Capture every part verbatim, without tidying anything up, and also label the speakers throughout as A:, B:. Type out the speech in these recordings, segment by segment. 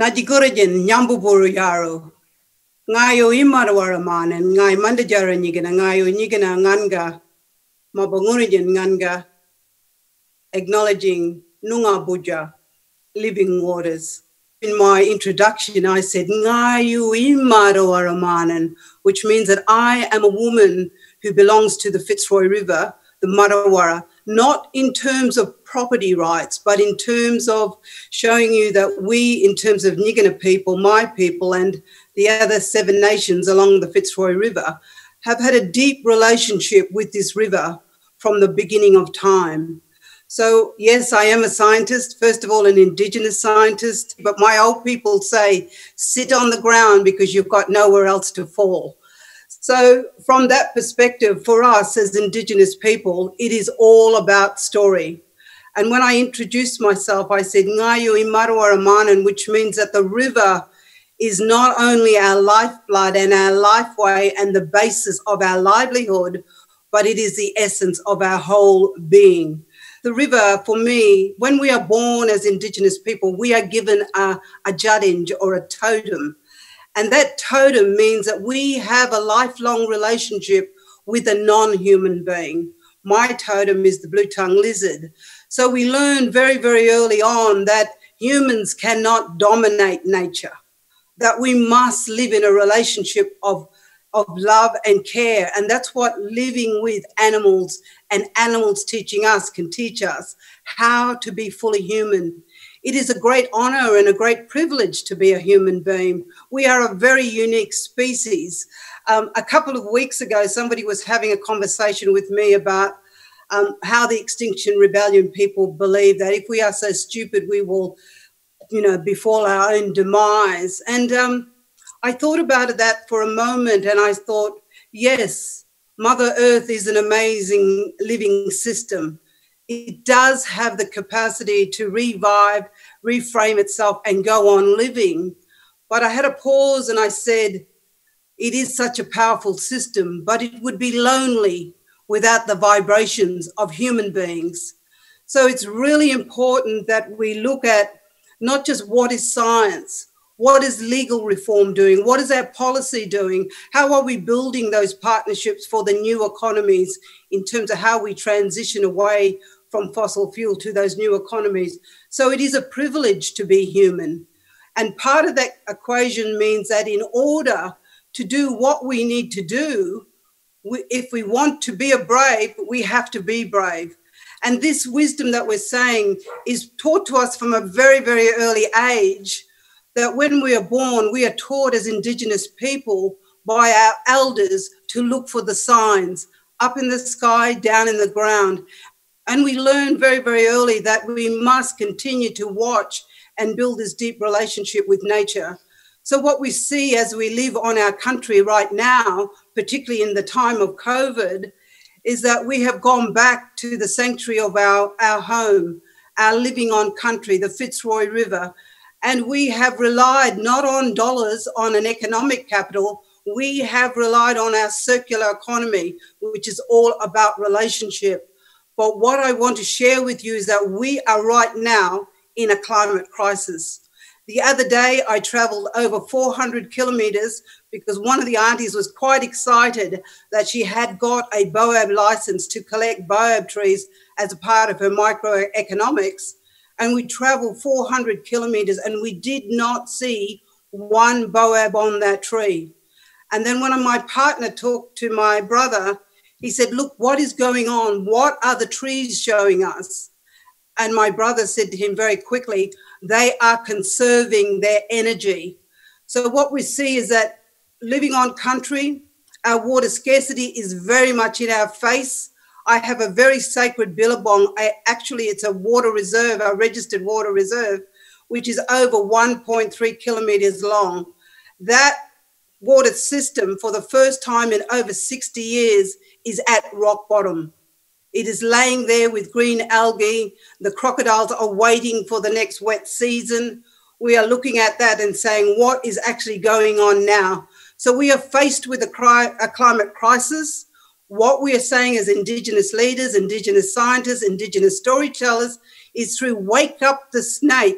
A: Najikurajan Nyambuburu Yaro. Ngayo Imarwaraman and Ngai Mandajara Nigana Ngayo Nigana Nganga Mabangurijan Nganga, acknowledging Nunga Buja, living waters. In my introduction, I said Ngayo Imarwaramanan, which means that I am a woman who belongs to the Fitzroy River, the Marawara, not in terms of property rights, but in terms of showing you that we, in terms of Nyigana people, my people, and the other seven nations along the Fitzroy River, have had a deep relationship with this river from the beginning of time. So yes, I am a scientist, first of all, an Indigenous scientist, but my old people say, sit on the ground because you've got nowhere else to fall. So from that perspective, for us as Indigenous people, it is all about story. And when I introduced myself, I said, Ngayo Imarwaramanan, which means that the river is not only our lifeblood and our lifeway and the basis of our livelihood, but it is the essence of our whole being. The river, for me, when we are born as Indigenous people, we are given a, a jadinj or a totem. And that totem means that we have a lifelong relationship with a non-human being. My totem is the blue-tongued lizard. So we learn very, very early on that humans cannot dominate nature, that we must live in a relationship of, of love and care. And that's what living with animals and animals teaching us can teach us, how to be fully human. It is a great honor and a great privilege to be a human being. We are a very unique species. Um, a couple of weeks ago, somebody was having a conversation with me about um, how the Extinction Rebellion people believe that if we are so stupid, we will, you know, befall our own demise. And um, I thought about that for a moment, and I thought, yes, Mother Earth is an amazing living system. It does have the capacity to revive, reframe itself and go on living. But I had a pause and I said, it is such a powerful system, but it would be lonely without the vibrations of human beings. So it's really important that we look at not just what is science, what is legal reform doing? What is our policy doing? How are we building those partnerships for the new economies in terms of how we transition away from fossil fuel to those new economies? So it is a privilege to be human. And part of that equation means that in order to do what we need to do, we, if we want to be a brave, we have to be brave. And this wisdom that we're saying is taught to us from a very, very early age, that when we are born, we are taught as Indigenous people by our elders to look for the signs up in the sky, down in the ground. And we learn very, very early that we must continue to watch and build this deep relationship with nature. So what we see as we live on our country right now, particularly in the time of COVID, is that we have gone back to the sanctuary of our, our home, our living on country, the Fitzroy River. And we have relied not on dollars, on an economic capital, we have relied on our circular economy, which is all about relationship. But what I want to share with you is that we are right now in a climate crisis. The other day, I traveled over four hundred kilometers because one of the aunties was quite excited that she had got a baobab license to collect baobab trees as a part of her microeconomics. And we traveled four hundred kilometers and we did not see one baobab on that tree. And then when my partner talked to my brother, he said, look, what is going on? What are the trees showing us? And my brother said to him very quickly, they are conserving their energy. So what we see is that living on country, our water scarcity is very much in our face. I have a very sacred billabong. I, actually, it's a water reserve, a registered water reserve, which is over one point three kilometers long. That water system, for the first time in over sixty years, is at rock bottom. It is laying there with green algae. The crocodiles are waiting for the next wet season. We are looking at that and saying, what is actually going on now? So we are faced with a, cri a climate crisis. What we are saying as Indigenous leaders, Indigenous scientists, Indigenous storytellers is through Wake Up the Snake.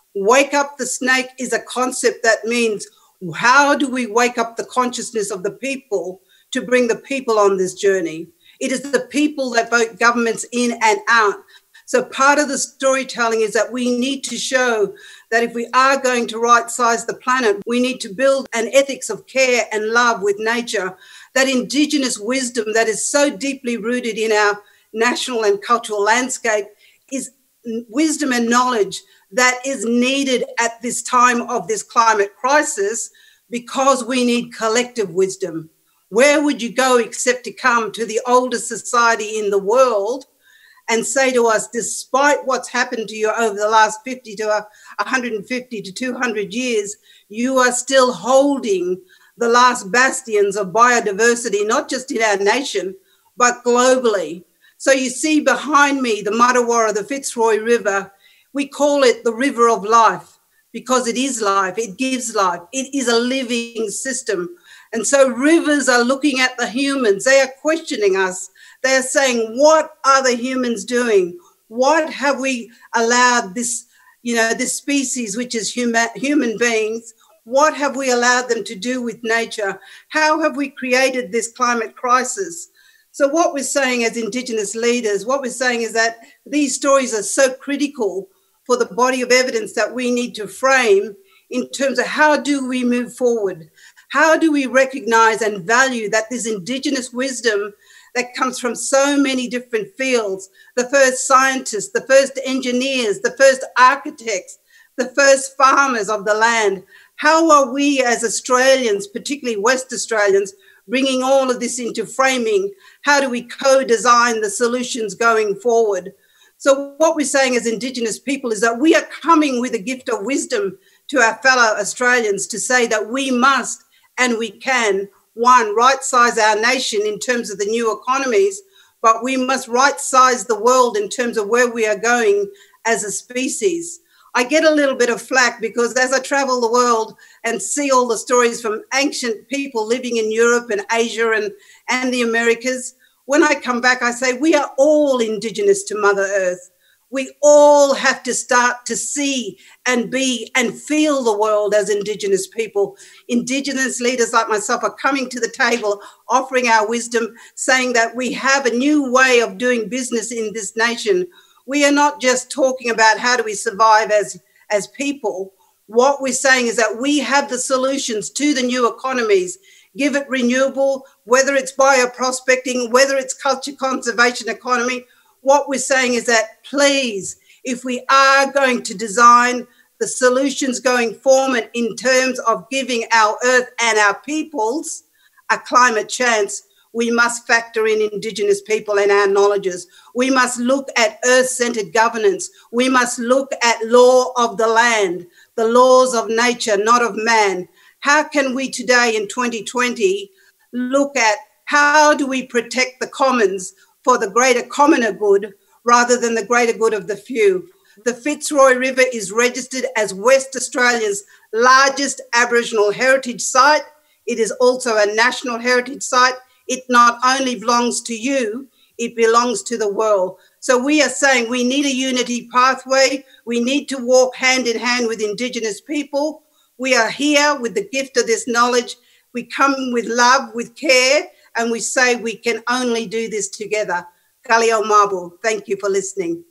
A: Wake up the snake is a concept that means how do we wake up the consciousness of the people to bring the people on this journey? It is the people that vote governments in and out. So part of the storytelling is that we need to show that if we are going to right-size the planet, we need to build an ethics of care and love with nature, that Indigenous wisdom that is so deeply rooted in our national and cultural landscape is wisdom and knowledge that is needed at this time of this climate crisis, because we need collective wisdom. Where would you go except to come to the oldest society in the world and say to us, despite what's happened to you over the last fifty to one hundred fifty to two hundred years, you are still holding the last bastions of biodiversity, not just in our nation, but globally. So you see behind me, the Marrawara, the Fitzroy River, we call it the river of life because it is life, it gives life, it is a living system. And so rivers are looking at the humans, they are questioning us. They are saying, what are the humans doing? What have we allowed this, you know, this species, which is human, human beings, what have we allowed them to do with nature? How have we created this climate crisis? So what we're saying as Indigenous leaders, what we're saying is that these stories are so critical for the body of evidence that we need to frame in terms of how do we move forward? How do we recognize and value that this Indigenous wisdom that comes from so many different fields, the first scientists, the first engineers, the first architects, the first farmers of the land, how are we as Australians, particularly West Australians, bringing all of this into framing? How do we co-design the solutions going forward? So what we're saying as Indigenous people is that we are coming with a gift of wisdom to our fellow Australians to say that we must and we can, one, right-size our nation in terms of the new economies, but we must right-size the world in terms of where we are going as a species. I get a little bit of flack because as I travel the world and see all the stories from ancient people living in Europe and Asia and, and the Americas, when I come back, I say we are all Indigenous to Mother Earth. We all have to start to see and be and feel the world as Indigenous people. Indigenous leaders like myself are coming to the table, offering our wisdom, saying that we have a new way of doing business in this nation. We are not just talking about how do we survive as, as people. What we're saying is that we have the solutions to the new economies. Give it renewable, whether it's bioprospecting, whether it's culture conservation economy. What we're saying is that, please, if we are going to design the solutions going forward in terms of giving our earth and our peoples a climate chance, we must factor in Indigenous people and our knowledges. We must look at earth-centred governance. We must look at law of the land, the laws of nature, not of man. How can we today in twenty twenty look at how do we protect the commons for the greater commoner good rather than the greater good of the few? The Fitzroy River is registered as West Australia's largest Aboriginal heritage site. It is also a national heritage site. It not only belongs to you, it belongs to the world. So we are saying we need a unity pathway. We need to walk hand in hand with Indigenous people. We are here with the gift of this knowledge. We come with love, with care, and we say we can only do this together. Kalio Mabu, thank you for listening.